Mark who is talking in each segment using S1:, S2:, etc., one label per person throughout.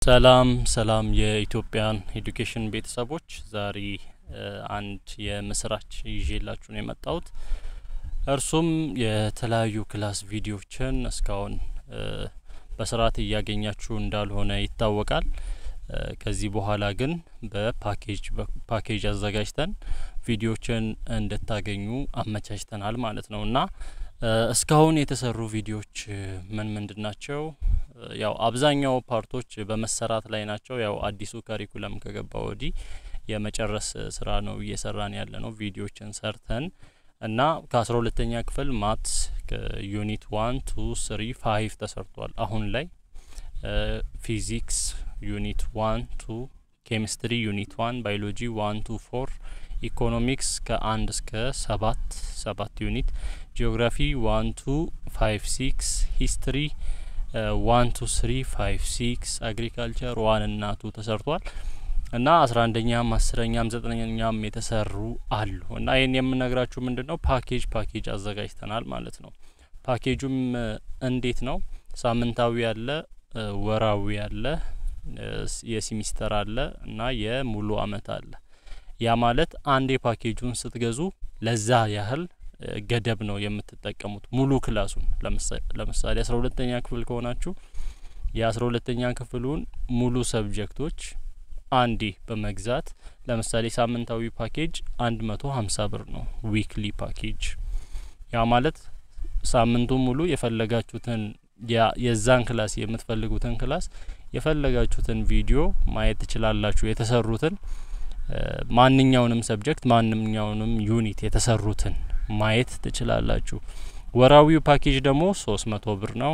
S1: ሰላም ሰላም የኢትዮጵያን ኤዱኬሽን ቤተሰቦች ዛሬ አንድ የምስራች ይዤላችሁ ነው የመጣሁት። እርሱም የተለያዩ ክላስ ቪዲዮዎችን እስካሁን በስርዓት እያገኛችሁ እንዳልሆነ ይታወቃል። ከዚህ በኋላ ግን በፓኬጅ አዘጋጅተን ቪዲዮዎችን እንድታገኙ አመቻችተናል ማለት ነውና እስካሁን የተሰሩ ቪዲዮዎች ምንድናቸው? ያው አብዛኛው ፓርቶች በመሰራት ላይ ናቸው። ያው አዲሱ ካሪኩለም ከገባ ወዲህ የመጨረስ ስራ ነው እየሰራን ያለነው ቪዲዮዎችን ሰርተን እና ከ12ኛ ክፍል ማትስ ዩኒት 1 2 3 5 ተሰርቷል። አሁን ላይ ፊዚክስ ዩኒት 1 2 ኬሚስትሪ ዩኒት 1 ባዮሎጂ 1 2 4 ኢኮኖሚክስ ከ1 እስከ 7 ዩኒት ጂኦግራፊ 1 2 5 6 ሂስትሪ 1 2 3 5 6 አግሪካልቸር 1 እና 2 ተሰርቷል እና 11ኛም 10ኛም 9ኛም የተሰሩ አሉ እና ይሄን የምነግራችሁ ምንድነው ፓኬጅ አዘጋጅተናል ማለት ነው። ፓኬጁም እንዴት ነው? ሳምንታዊ አለ፣ ወራዊ አለ፣ የሲሚስተር አለ እና የሙሉ አመት አለ። ያ ማለት አንዴ ፓኬጁን ስትገዙ ለዛ ያህል ገደብ ነው የምትጠቀሙት ሙሉ ክላሱን። ለምሳሌ 12ኛ ክፍል ከሆናችሁ የ12ኛ ክፍሉን ሙሉ ሰብጀክቶች አንዴ በመግዛት ለምሳሌ ሳምንታዊ ፓኬጅ 150 ብር ነው ዊክሊ ፓኬጅ። ያ ማለት ሳምንቱን ሙሉ የፈለጋችሁትን የዛን ክላስ የምትፈልጉትን ክላስ የፈለጋችሁትን ቪዲዮ ማየት ትችላላችሁ። የተሰሩትን ማንኛውንም ሰብጀክት ማንኛውንም ዩኒት የተሰሩትን ማየት ትችላላችሁ። ወራዊው ፓኬጅ ደግሞ 300 ብር ነው።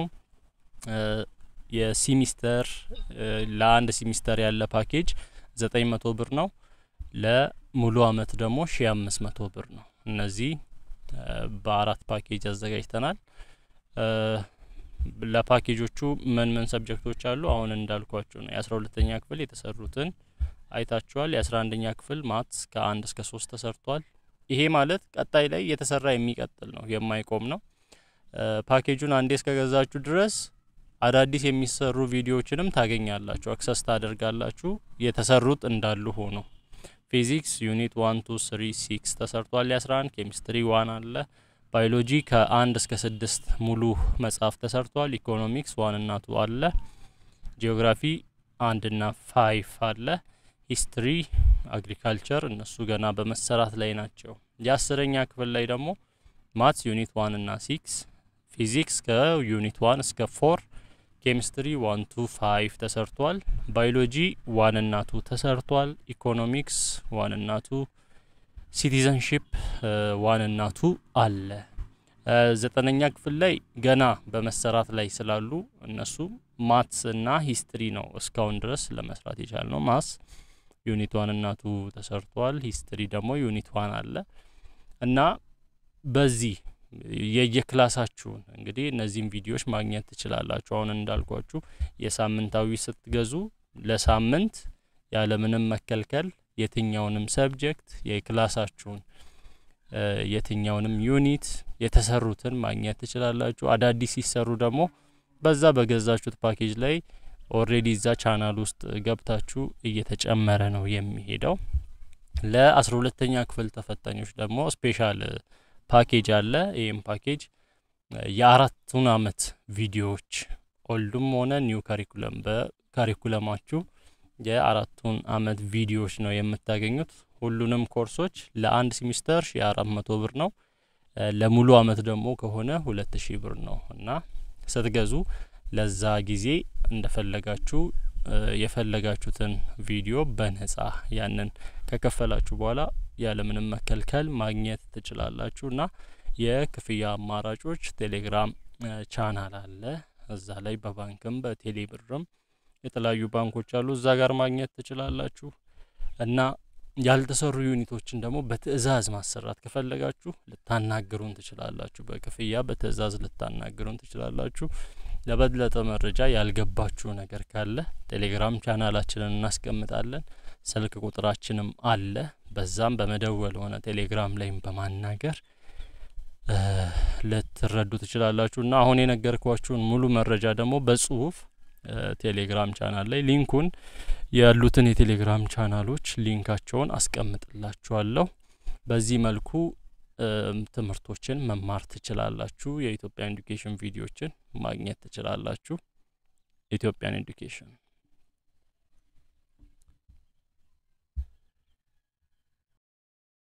S1: የሲሚስተር ለአንድ ሲሚስተር ያለ ፓኬጅ 900 ብር ነው። ለሙሉ አመት ደግሞ 1500 ብር ነው። እነዚህ በአራት ፓኬጅ አዘጋጅተናል። ለፓኬጆቹ ምን ሰብጀክቶች አሉ? አሁን እንዳልኳችሁ ነው። የ12ኛ ክፍል የተሰሩትን አይታችኋል። የ11ኛ ክፍል ማትስ ከ1 እስከ 3 ተሰርቷል። ይሄ ማለት ቀጣይ ላይ የተሰራ የሚቀጥል ነው፣ የማይቆም ነው። ፓኬጁን አንዴ እስከገዛችሁ ድረስ አዳዲስ የሚሰሩ ቪዲዮዎችንም ታገኛላችሁ፣ አክሰስ ታደርጋላችሁ። የተሰሩት እንዳሉ ሆኖ ፊዚክስ ዩኒት 1 2 3 6 ተሰርቷል። የ11 ኬሚስትሪ 1 አለ። ባዮሎጂ ከ1 እስከ 6 ሙሉ መጽሐፍ ተሰርቷል። ኢኮኖሚክስ 1 እና 2 አለ። ጂኦግራፊ 1 እና 5 አለ። ሂስትሪ አግሪካልቸር እነሱ ገና በመሰራት ላይ ናቸው። የ10ኛ ክፍል ላይ ደግሞ ማትስ ዩኒት 1 እና 6፣ ፊዚክስ ከዩኒት 1 እስከ 4፣ ኬሚስትሪ 1 2 5 ተሰርቷል። ባዮሎጂ 1 እና 2 ተሰርቷል። ኢኮኖሚክስ 1 እና 2፣ ሲቲዘንሺፕ 1 እና 2 አለ። 9ኛ ክፍል ላይ ገና በመሰራት ላይ ስላሉ እነሱ ማትስ እና ሂስትሪ ነው እስካሁን ድረስ ለመስራት የቻልነው። ማትስ ዩኒት 1 እና 2 ተሰርቷል። ሂስትሪ ደግሞ ዩኒት 1 አለ እና በዚህ የየክላሳችሁን እንግዲህ እነዚህን ቪዲዮዎች ማግኘት ትችላላችሁ። አሁን እንዳልኳችሁ የሳምንታዊ ስትገዙ ለሳምንት ያለምንም መከልከል የትኛውንም ሰብጀክት የክላሳችሁን የትኛውንም ዩኒት የተሰሩትን ማግኘት ትችላላችሁ። አዳዲስ ሲሰሩ ደግሞ በዛ በገዛችሁት ፓኬጅ ላይ ኦሬዲ እዛ ቻናል ውስጥ ገብታችሁ እየተጨመረ ነው የሚሄደው። ለ12ኛ ክፍል ተፈታኞች ደግሞ ስፔሻል ፓኬጅ አለ። ይሄም ፓኬጅ የአራቱን አመት ቪዲዮዎች ኦልድም ሆነ ኒው ካሪኩለም በካሪኩለማችሁ የአራቱን አመት ቪዲዮዎች ነው የምታገኙት። ሁሉንም ኮርሶች ለአንድ ሲሚስተር 1400 ብር ነው። ለሙሉ አመት ደግሞ ከሆነ 2000 ብር ነው እና ስትገዙ ለዛ ጊዜ እንደፈለጋችሁ የፈለጋችሁትን ቪዲዮ በነጻ ያንን ከከፈላችሁ በኋላ ያለምንም መከልከል ማግኘት ትችላላችሁና የክፍያ አማራጮች ቴሌግራም ቻናል አለ። እዛ ላይ በባንክም በቴሌብርም የተለያዩ ባንኮች አሉ፣ እዛ ጋር ማግኘት ትችላላችሁ። እና ያልተሰሩ ዩኒቶችን ደግሞ በትዕዛዝ ማሰራት ከፈለጋችሁ ልታናግሩን ትችላላችሁ። በክፍያ በትዕዛዝ ልታናግሩን ትችላላችሁ። ለበለጠ መረጃ ያልገባችሁ ነገር ካለ ቴሌግራም ቻናላችንን እናስቀምጣለን። ስልክ ቁጥራችንም አለ። በዛም በመደወል ሆነ ቴሌግራም ላይም በማናገር ልትረዱ ትችላላችሁና አሁን የነገርኳችሁን ሙሉ መረጃ ደግሞ በጽሁፍ ቴሌግራም ቻናል ላይ ሊንኩን ያሉትን የቴሌግራም ቻናሎች ሊንካቸውን አስቀምጥላችኋለሁ። በዚህ መልኩ ትምህርቶችን መማር ትችላላችሁ። የኢትዮጵያ ኤዱኬሽን ቪዲዮዎችን ማግኘት ትችላላችሁ። ኢትዮጵያን ኤዱኬሽን